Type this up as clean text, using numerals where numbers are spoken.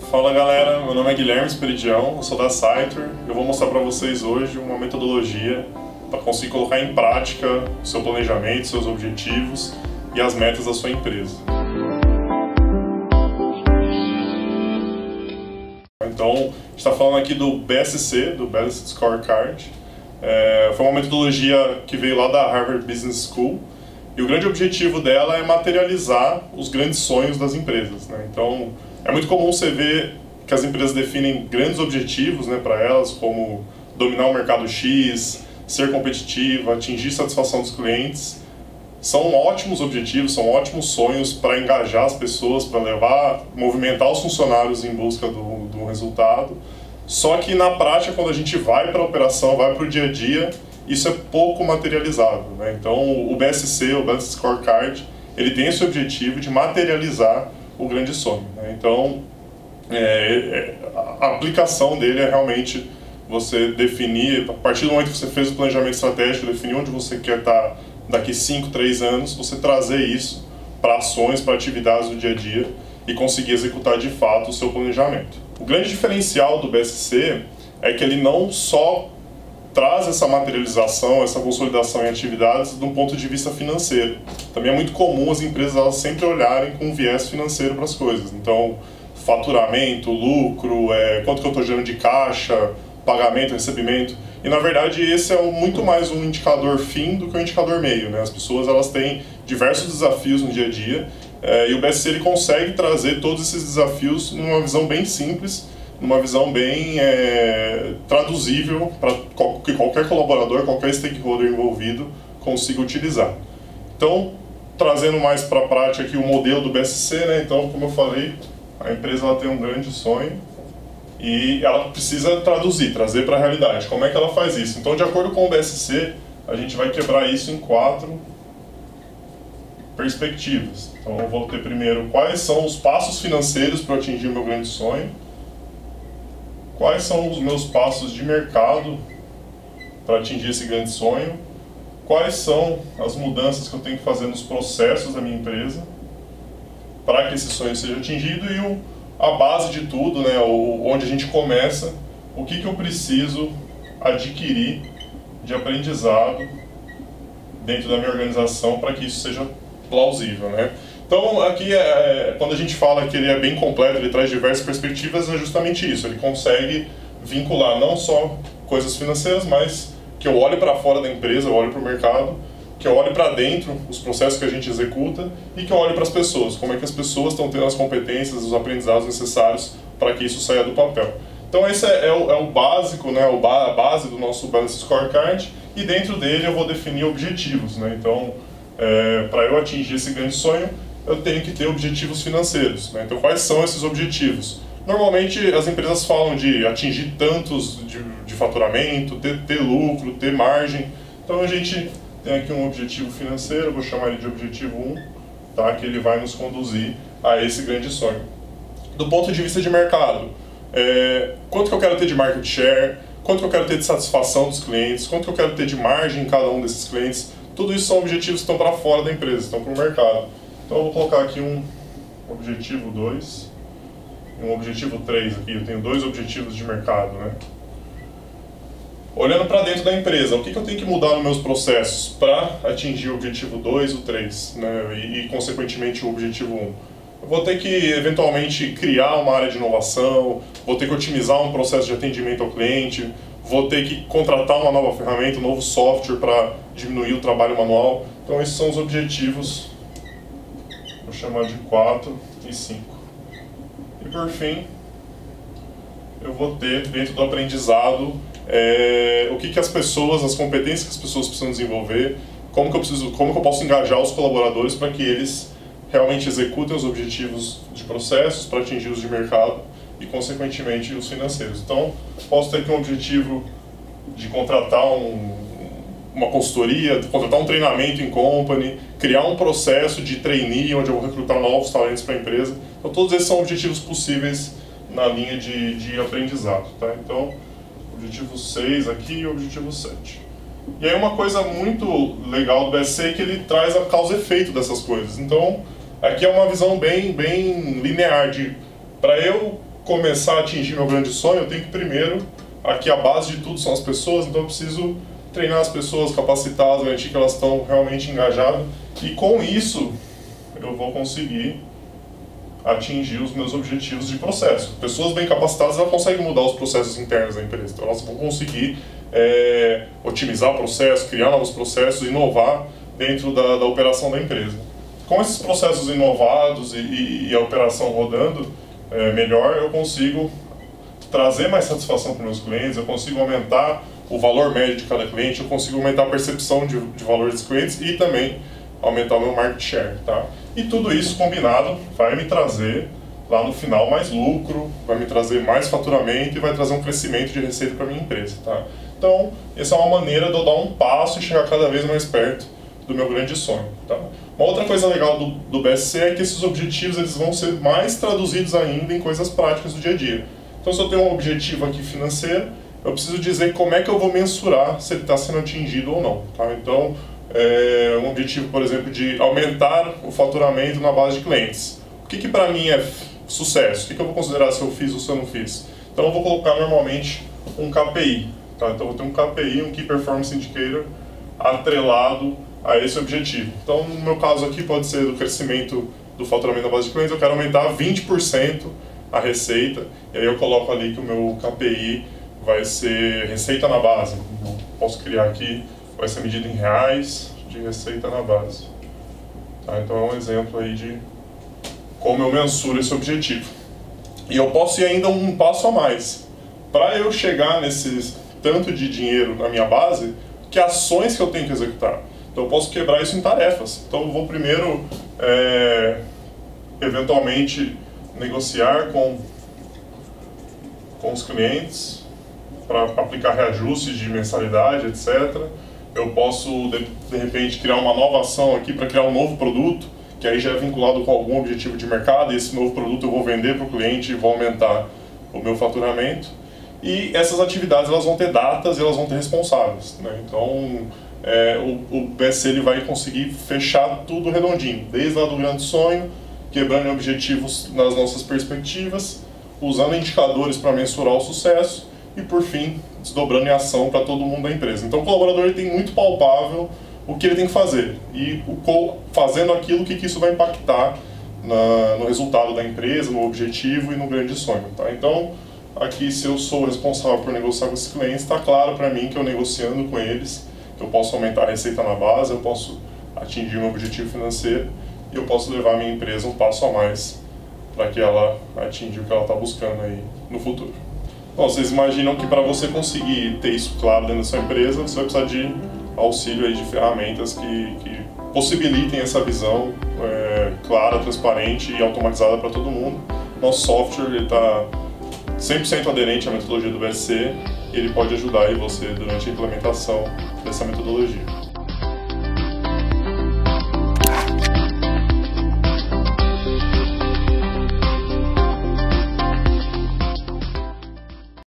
Fala galera, meu nome é Guilherme Esperidião, eu sou da Scyther. Eu vou mostrar para vocês hoje uma metodologia para conseguir colocar em prática o seu planejamento, seus objetivos e as metas da sua empresa. Então, a gente está falando aqui do BSC, do Balanced Scorecard. Foi uma metodologia que veio lá da Harvard Business School e o grande objetivo dela é materializar os grandes sonhos das empresas, né? Então, é muito comum você ver que as empresas definem grandes objetivos, né, para elas, como dominar o mercado X, ser competitiva, atingir satisfação dos clientes. São ótimos objetivos, são ótimos sonhos para engajar as pessoas, para movimentar os funcionários em busca do resultado. Só que na prática, quando a gente vai para a operação, vai para o dia a dia, isso é pouco materializado, né? Então o BSC, o Balanced Scorecard, ele tem esse objetivo de materializar o grande sonho, né? Então a aplicação dele é realmente você definir, a partir do momento que você fez o planejamento estratégico, definir onde você quer estar daqui 5, 3 anos, você trazer isso para ações, para atividades do dia a dia e conseguir executar de fato o seu planejamento. O grande diferencial do BSC é que ele não só traz essa materialização, essa consolidação em atividades de um ponto de vista financeiro. Também é muito comum as empresas elas sempre olharem com um viés financeiro para as coisas. Então, faturamento, lucro, quanto que eu estou gerando de caixa, pagamento, recebimento. E na verdade esse é muito mais um indicador fim do que um indicador meio, né? As pessoas elas têm diversos desafios no dia a dia e o BSC ele consegue trazer todos esses desafios numa visão bem simples, numa visão bem traduzível para que qualquer colaborador, qualquer stakeholder envolvido consiga utilizar. Então, trazendo mais para a prática aqui o modelo do BSC, né? Então, como eu falei, a empresa ela tem um grande sonho e ela precisa trazer para a realidade. Como é que ela faz isso? Então, de acordo com o BSC, a gente vai quebrar isso em 4 perspectivas. Então, eu vou ter primeiro quais são os passos financeiros para eu atingir o meu grande sonho, quais são os meus passos de mercado para atingir esse grande sonho, quais são as mudanças que eu tenho que fazer nos processos da minha empresa para que esse sonho seja atingido e a base de tudo, né, onde a gente começa, o que eu preciso adquirir de aprendizado dentro da minha organização para que isso seja plausível, né? Então aqui, quando a gente fala que ele é bem completo, ele traz diversas perspectivas, é justamente isso, ele consegue vincular não só coisas financeiras, mas que eu olhe para fora da empresa, eu olhe para o mercado, que eu olhe para dentro, os processos que a gente executa, e que eu olhe para as pessoas, como é que as pessoas estão tendo as competências, os aprendizados necessários para que isso saia do papel. Então esse é o básico, né, a base do nosso Balanced Scorecard, e dentro dele eu vou definir objetivos, né? Então, para eu atingir esse grande sonho, eu tenho que ter objetivos financeiros, né? Então quais são esses objetivos? Normalmente as empresas falam de atingir tantos de faturamento, ter lucro, ter margem. Então a gente tem aqui um objetivo financeiro, eu vou chamar ele de objetivo 1, tá? Que ele vai nos conduzir a esse grande sonho. Do ponto de vista de mercado, quanto que eu quero ter de market share, quanto que eu quero ter de satisfação dos clientes, quanto que eu quero ter de margem em cada um desses clientes, tudo isso são objetivos que estão para fora da empresa, estão para o mercado. Então eu vou colocar aqui um objetivo 2 e um objetivo 3 aqui, eu tenho 2 objetivos de mercado, né? Olhando para dentro da empresa, o que eu tenho que mudar nos meus processos para atingir o objetivo 2 e o 3, né? E consequentemente o objetivo 1? Eu vou ter que eventualmente criar uma área de inovação, vou ter que otimizar um processo de atendimento ao cliente, vou ter que contratar uma nova ferramenta, um novo software para diminuir o trabalho manual. Então esses são os objetivos, vou chamar de 4 e 5. E por fim, eu vou ter dentro do aprendizado o que as pessoas, as competências que as pessoas precisam desenvolver, como que eu posso engajar os colaboradores para que eles realmente executem os objetivos de processos para atingir os de mercado e consequentemente os financeiros. Então, posso ter aqui um objetivo de contratar uma consultoria, contratar um treinamento em company, criar um processo de trainee onde eu vou recrutar novos talentos para a empresa. Então todos esses são objetivos possíveis na linha de aprendizado, tá? Então, objetivo 6 aqui e objetivo 7. E aí uma coisa muito legal do BSC é que ele traz a causa e efeito dessas coisas. Então, aqui é uma visão bem linear de, para eu começar a atingir meu grande sonho, eu tenho que primeiro, aqui a base de tudo são as pessoas, então eu preciso treinar as pessoas, capacitá-las, garantir que elas estão realmente engajadas, e com isso eu vou conseguir atingir os meus objetivos de processo. Pessoas bem capacitadas, elas conseguem mudar os processos internos da empresa, então elas vão conseguir otimizar o processo, criar novos processos, inovar dentro da operação da empresa. Com esses processos inovados e a operação rodando melhor, eu consigo trazer mais satisfação para os meus clientes, eu consigo aumentar o valor médio de cada cliente, eu consigo aumentar a percepção de valor dos clientes e também aumentar o meu market share, tá? E tudo isso combinado vai me trazer lá no final mais lucro, vai me trazer mais faturamento e vai trazer um crescimento de receita para a minha empresa, tá? Então, essa é uma maneira de eu dar um passo e chegar cada vez mais perto do meu grande sonho, tá? Uma outra coisa legal do BSC é que esses objetivos eles vão ser mais traduzidos ainda em coisas práticas do dia a dia. Então, se eu tenho um objetivo aqui financeiro, eu preciso dizer como é que eu vou mensurar se ele está sendo atingido ou não, tá? Então, um objetivo, por exemplo, de aumentar o faturamento na base de clientes. O que para mim é sucesso? O que eu vou considerar se eu fiz ou se eu não fiz? Então, eu vou colocar normalmente um KPI, tá? Então, eu vou ter um KPI, um Key Performance Indicator, atrelado a esse objetivo. Então, no meu caso aqui, pode ser do crescimento do faturamento na base de clientes, eu quero aumentar 20% a receita, e aí eu coloco ali que o meu KPI vai ser receita na base. Posso criar aqui, vai ser medido em reais de receita na base. Tá? Então é um exemplo aí de como eu mensuro esse objetivo. E eu posso ir ainda um passo a mais. Para eu chegar nesse tanto de dinheiro na minha base, que ações que eu tenho que executar? Então eu posso quebrar isso em tarefas. Então eu vou primeiro, eventualmente, negociar com os clientes para aplicar reajustes de mensalidade, etc. Eu posso, de repente, criar uma nova ação aqui para criar um novo produto, que aí já é vinculado com algum objetivo de mercado, e esse novo produto eu vou vender para o cliente e vou aumentar o meu faturamento. E essas atividades elas vão ter datas e elas vão ter responsáveis, né? Então, o BSC ele vai conseguir fechar tudo redondinho, desde lá do grande sonho, quebrando objetivos nas nossas perspectivas, usando indicadores para mensurar o sucesso, e por fim, desdobrando em ação para todo mundo da empresa. Então o colaborador ele tem muito palpável o que ele tem que fazer e fazendo aquilo, o que isso vai impactar no resultado da empresa, no objetivo e no grande sonho. Tá? Então aqui, se eu sou responsável por negociar com esses clientes, está claro para mim que eu negociando com eles, eu posso aumentar a receita na base, eu posso atingir meu objetivo financeiro e eu posso levar a minha empresa um passo a mais para que ela atinja o que ela está buscando aí no futuro. Bom, vocês imaginam que para você conseguir ter isso claro dentro da sua empresa, você vai precisar de auxílio aí de ferramentas que possibilitem essa visão clara, transparente e automatizada para todo mundo. Nosso software está 100% aderente à metodologia do BSC e ele pode ajudar aí você durante a implementação dessa metodologia.